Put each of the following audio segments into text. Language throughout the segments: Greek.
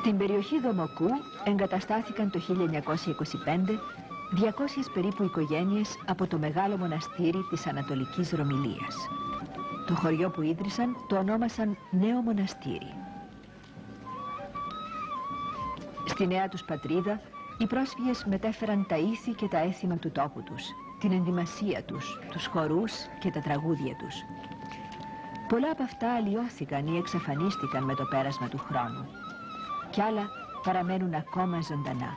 Στην περιοχή Δομοκού εγκαταστάθηκαν το 1925 200 περίπου οικογένειες από το μεγάλο μοναστήρι της Ανατολικής Ρωμυλίας. Το χωριό που ίδρυσαν το ονόμασαν Νέο Μοναστήρι. Στη νέα τους πατρίδα, οι πρόσφυγες μετέφεραν τα ήθη και τα έθιμα του τόπου τους, την ενδυμασία τους, τους χορούς και τα τραγούδια τους. Πολλά από αυτά αλλοιώθηκαν ή εξαφανίστηκαν με το πέρασμα του χρόνου. Κι άλλα παραμένουν ακόμα ζωντανά.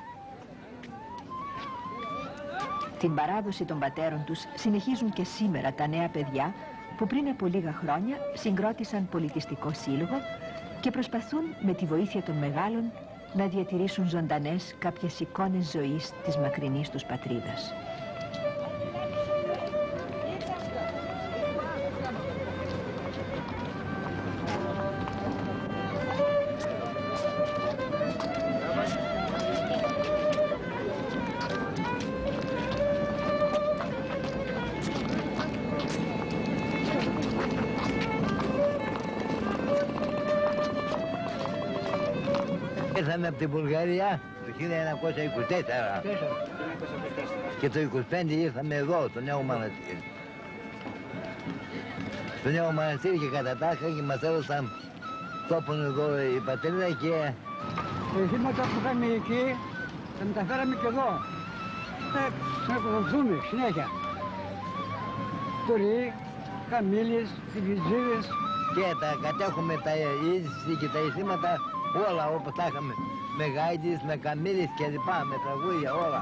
Την παράδοση των πατέρων τους συνεχίζουν και σήμερα τα νέα παιδιά που πριν από λίγα χρόνια συγκρότησαν πολιτιστικό σύλλογο και προσπαθούν με τη βοήθεια των μεγάλων να διατηρήσουν ζωντανές κάποιες εικόνες ζωής της μακρινής τους πατρίδας. Ήρθαμε από την Βουλγαρία το 1924 και το 1925 ήρθαμε εδώ, στο Νέο Μοναστήρι. Στο Νέο Μοναστήρι και κατά τα άλλα και μας έδωσαν τόπον εδώ η πατρίδα και... Τα ηθήματα που είχαμε εκεί τα μεταφέραμε και εδώ. Να ακολουθούμε συνέχεια. Τουρί, καμήλες, τυβιτζίδες. Και τα κατέχουμε τα είδηση και τα ηθήματα όλα όπως τα είχαμε. Με γάιτες, με καμήλες και λοιπά, με τραγούδια, όλα.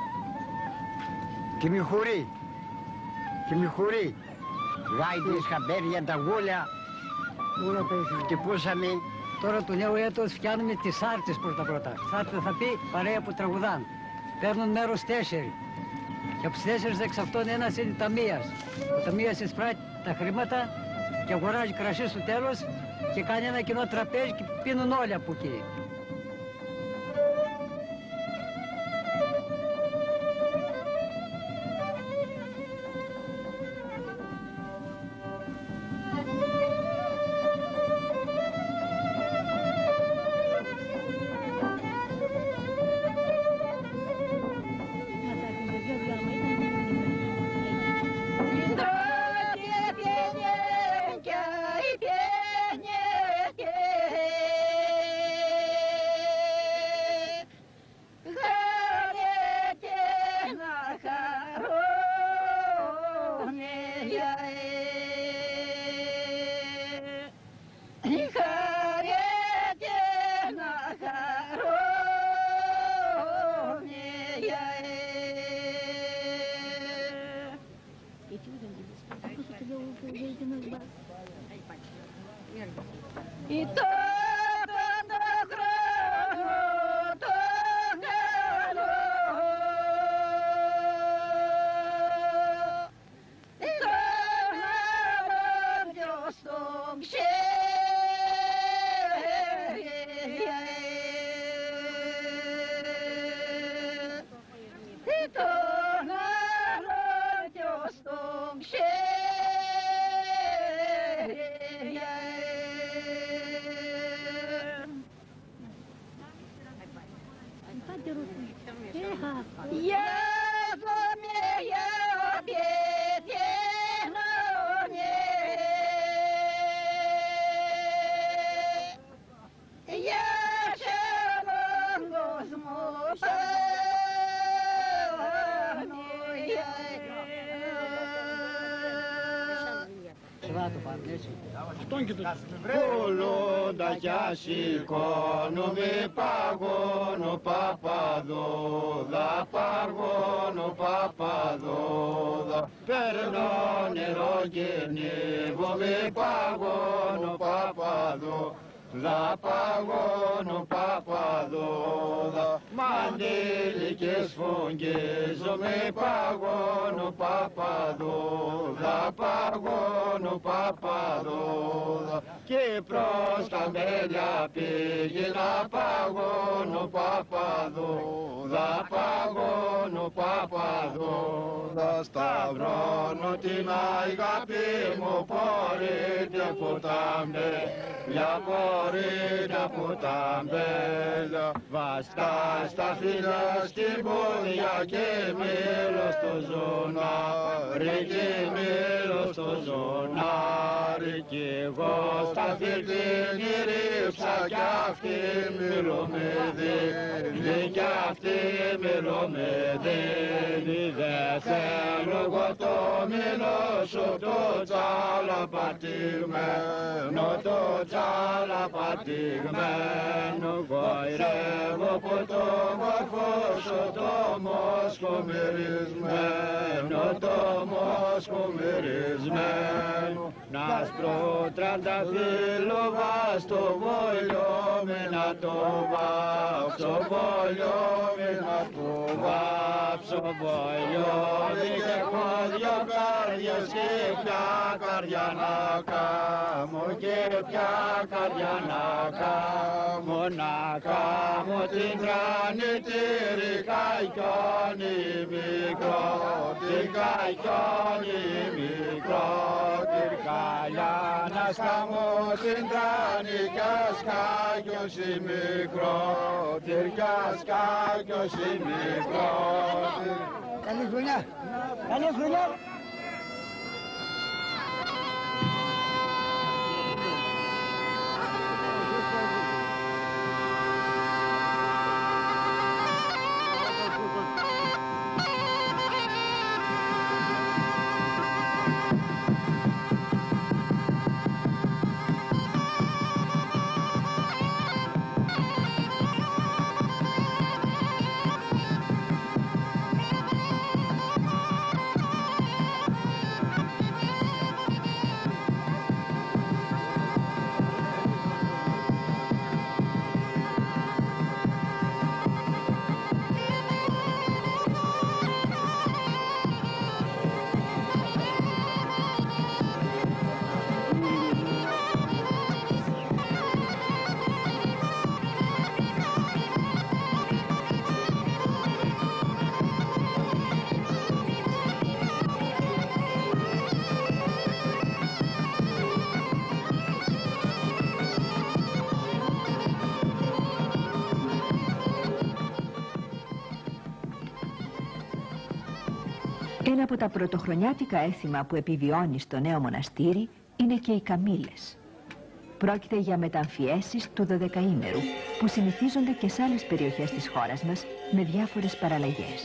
Και μιχουρί. Γάιτες, χαμπέρια, ταγούλια. Όλα τα ήθιμα. Χτυπούσαμε. Τώρα το νέο έτος φτιάνουμε τις άρτες πρώτα. Άρτες θα πει παρέα που τραγουδάν. Παίρνουν μέρος 4. Και από τις 4 εξ αυτών ένας είναι ταμείας. Ο ταμείας εισπράττει τα χρήματα και αγοράζει κρασί στο τέλος και κάνει ένα κοινό τραπέζι και πίνουν όλοι από εκεί. Κολοντακιά σηκώνομαι, παγώνω παπαδόδα, παγώνω παπαδόδα. Παίρνω νερό και νεύομαι, παγώνω παπαδόδα, παγώνω παπαδόδα. Μαντήλι και σφογγίζομαι, παγώνω παπαδόδα, παγώνω παπαδόδα. Και προς καμπέλια πήγαινα, παγώνω παπαδόδα, παγώνω παπαδόδα. παπαδούδα, σταυρώνω την αγάπη μου, πορείτε που τα μπέλια, πορείτε που τα μπέλια. Βαστά στα φύλλα στην πόδια και μήλω στο ζωνάρι, και μήλω στο ζωνάρι. Κι εγώ στα φυρτίνη ρίψα κι αυτή μήλω με δίνει, κι αυτή μήλω με δίνει. Δεν θέλω εγώ το μήλο σου το τσάλαπατηγμένο, το τσάλαπατηγμένο. Γοηρεύω από το μορφό σου το μόσχο μυρισμένο, το μόσχο μυρισμένο. Να σπρω τρανταφύλλο βάζ στο βόλιο με να το βάψω, βόλιο με να το βάψω, βόλιο και έχω δυο καρδιές και πια καρδιά να κάμω, και πια καρδιά να κάμω, να κάμω την τρανιτήρη καϊκιόνι μικρό, την καϊκιόνι μικρό, την καλιά να σκάμω την τράνη κι ασκάκιωση μικρό, την κι ασκάκιωση μικρό. Καλή χρονιά! Καλή χρονιά! Ένα από τα πρωτοχρονιάτικα έθιμα που επιβιώνει στο νέο μοναστήρι είναι και οι καμήλες. Πρόκειται για μεταμφιέσεις του 12ήμερου που συνηθίζονται και σε άλλες περιοχές της χώρας μας με διάφορες παραλλαγές.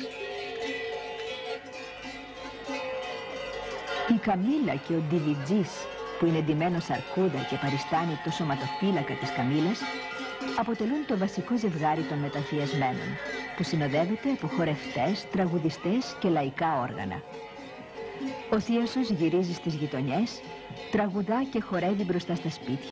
Η καμήλα και ο ντιβιτζής που είναι ντυμένος αρκούδα και παριστάνει το σωματοφύλακα της καμήλας αποτελούν το βασικό ζευγάρι των μεταμφιεσμένων που συνοδεύεται από χορευτές, τραγουδιστές και λαϊκά όργανα. Ο θίασος γυρίζει στις γειτονιές, τραγουδά και χορεύει μπροστά στα σπίτια.